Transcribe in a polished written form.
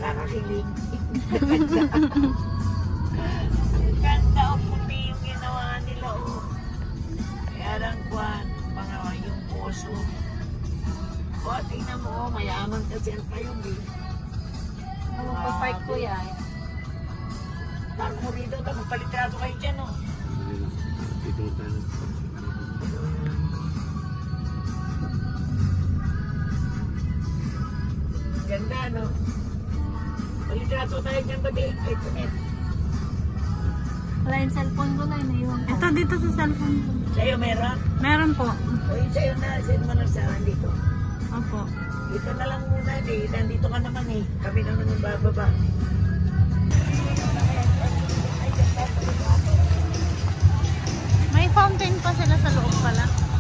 nakakakilig. Ang ganda o puti yung ginawa nila o. Kaya lang kwan, mga yung puso. O, tingnan mo, mayaman kasi ang tayo, eh. Magpapark ko yan. Parang mo rito, magpalitrato kayo dyan, o. Ganda, no? Palitrato tayo dyan ba, di? Ito. Wala yung cellphone ko na, naiwan ko. Ito dito sa cellphone ko. Sa'yo meron? Meron po. O yun sa'yo na, send mo na sa dito. Opo. Dito na lang muna, eh. Nandito ka naman, eh. Kami na naman bababa. May fountain pa sila sa loob pala.